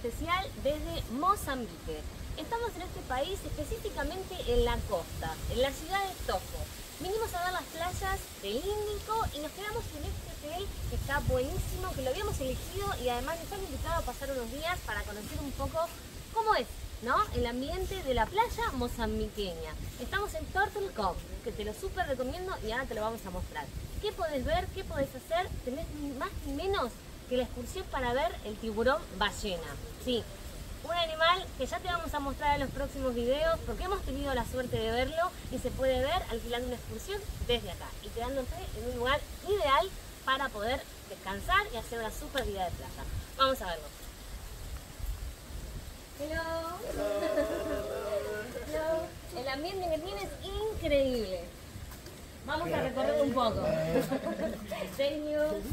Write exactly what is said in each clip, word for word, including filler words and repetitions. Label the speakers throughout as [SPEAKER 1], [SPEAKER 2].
[SPEAKER 1] especial desde Mozambique. Estamos en este país, específicamente en la costa, en la ciudad de Tofo. Vinimos a ver las playas del Índico y nos quedamos en este hotel que está buenísimo, que lo habíamos elegido y además nos han invitado a pasar unos días para conocer un poco cómo es, ¿no?, el ambiente de la playa mozambiqueña. Estamos en Turtle Cove, que te lo súper recomiendo y ahora te lo vamos a mostrar. ¿Qué podés ver? ¿Qué podés hacer? Tenés ni más ni menos que la excursión para ver el tiburón ballena. Sí, un animal que ya te vamos a mostrar en los próximos videos porque hemos tenido la suerte de verlo y se puede ver alquilando una excursión desde acá y quedándote en un lugar ideal para poder descansar y hacer una super vida de playa. Vamos a verlo. Hello. Hello. El ambiente que tiene es increíble. Vamos a recorrer un poco. Thank you.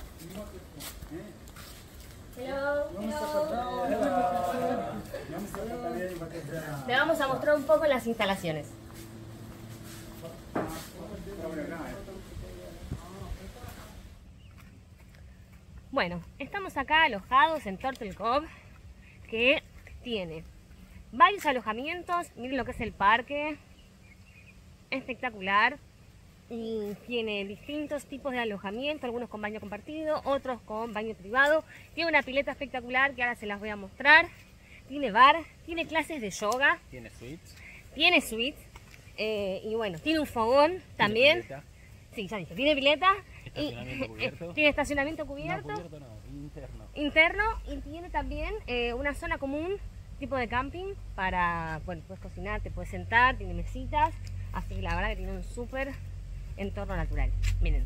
[SPEAKER 1] Hello. Hello. Te vamos a mostrar un poco las instalaciones. Bueno, estamos acá alojados en Turtle Cove, que tiene varios alojamientos. Miren lo que es el parque, espectacular. Y tiene distintos tipos de alojamiento, algunos con baño compartido, otros con baño privado. Tiene una pileta espectacular que ahora se las voy a mostrar. Tiene bar, tiene clases de yoga.
[SPEAKER 2] Tiene suites.
[SPEAKER 1] Tiene suites. Eh, y bueno, tiene un fogón también.
[SPEAKER 2] Pileta.
[SPEAKER 1] Sí, ya dije, tiene pileta.
[SPEAKER 2] Estacionamiento
[SPEAKER 1] Y,
[SPEAKER 2] cubierto.
[SPEAKER 1] tiene estacionamiento cubierto.
[SPEAKER 2] No, cubierto no, interno.
[SPEAKER 1] Interno, y tiene también eh, una zona común, tipo de camping, para, bueno, puedes cocinar, te puedes sentar, tiene mesitas. Así que la verdad que tiene un súper entorno natural. Miren.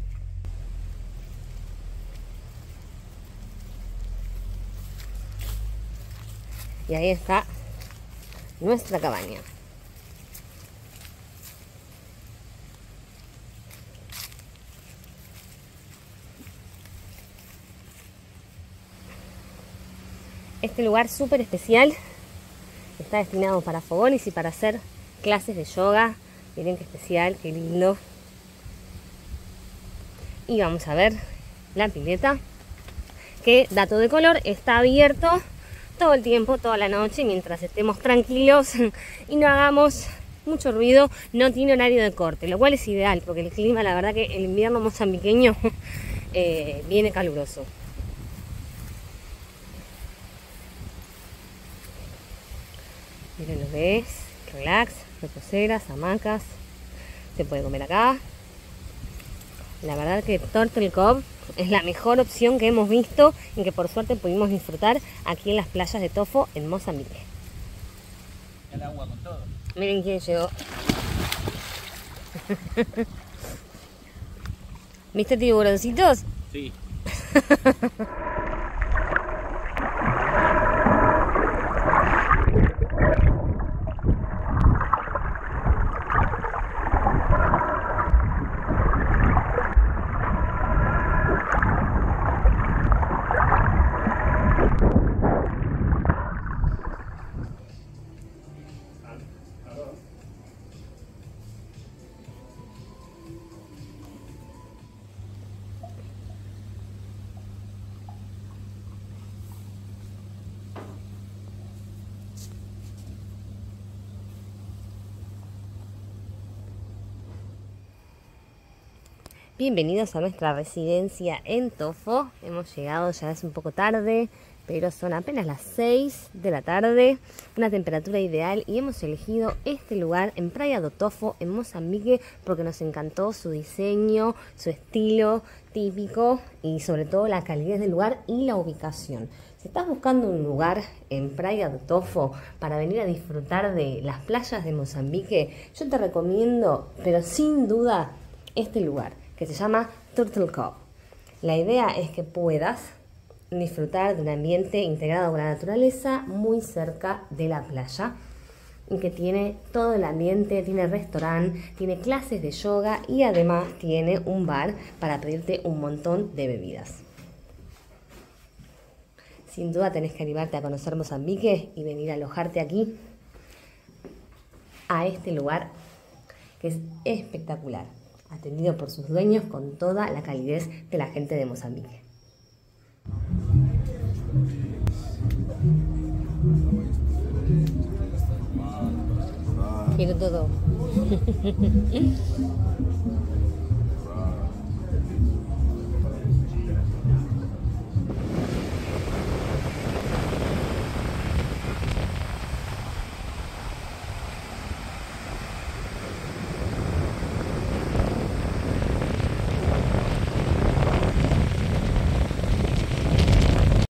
[SPEAKER 1] Y ahí está nuestra cabaña. Este lugar súper especial está destinado para fogones y para hacer clases de yoga. Miren qué especial, qué lindo. Y vamos a ver la pileta, que, dato de color, está abierto todo el tiempo, toda la noche, mientras estemos tranquilos y no hagamos mucho ruido. No tiene horario de corte, lo cual es ideal porque el clima, la verdad que el invierno mozambiqueño eh, viene caluroso. Miren lo que es, relax, reposeras, hamacas, se puede comer acá. La verdad que Turtle Cove es la mejor opción que hemos visto y que por suerte pudimos disfrutar aquí en las playas de Tofo, en Mozambique.
[SPEAKER 2] El agua con todo.
[SPEAKER 1] Miren quién llegó. ¿Viste tiburoncitos?
[SPEAKER 2] Sí.
[SPEAKER 1] Bienvenidos a nuestra residencia en Tofo. Hemos llegado, ya es un poco tarde, pero son apenas las seis de la tarde, una temperatura ideal, y hemos elegido este lugar en Praia do Tofo, en Mozambique, porque nos encantó su diseño, su estilo típico y sobre todo la calidez del lugar y la ubicación. Si estás buscando un lugar en Praia do Tofo para venir a disfrutar de las playas de Mozambique, yo te recomiendo, pero sin duda, este lugar, que se llama Turtle Cove. La idea es que puedas disfrutar de un ambiente integrado con la naturaleza muy cerca de la playa, y que tiene todo el ambiente, tiene restaurante, tiene clases de yoga y además tiene un bar para pedirte un montón de bebidas. Sin duda tenés que animarte a conocer Mozambique y venir a alojarte aquí, a este lugar que es espectacular, atendido por sus dueños con toda la calidez de la gente de Mozambique. Quiero todo.